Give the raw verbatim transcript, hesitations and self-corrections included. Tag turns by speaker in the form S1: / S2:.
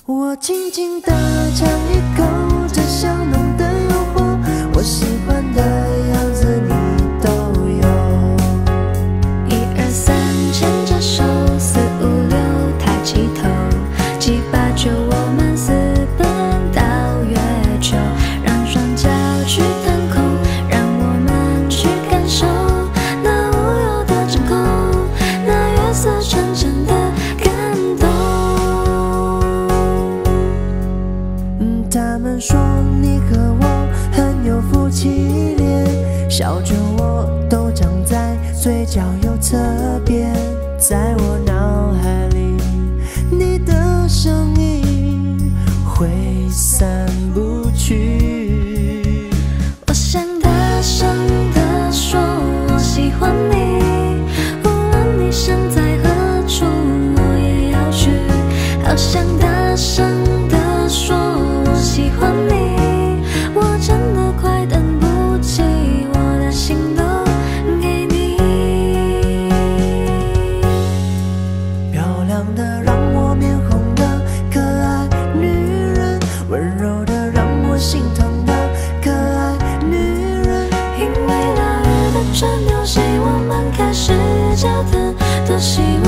S1: 我轻轻地尝一口这香浓的诱惑，我喜欢的样子你都有。
S2: 一二三，牵着手，四五六，抬起头，七八九，我们私奔到月球，让双脚去腾空，让我们去感受那无忧的真空，那月色沉沉的感动。
S1: 他们说你和我很有夫妻脸，笑着我都长在嘴角右侧边，在我脑海里你的声音挥散不去。
S2: 我想大声地说我喜欢你，无论你身在何处我也要去，好想大声地说我喜欢你，我真的快等不及，我的心都给你。
S1: 漂亮的让我面红的可爱女人，温柔的让我心疼的可爱女人，
S2: 因为大雨的这游戏，我们开始交谈，多希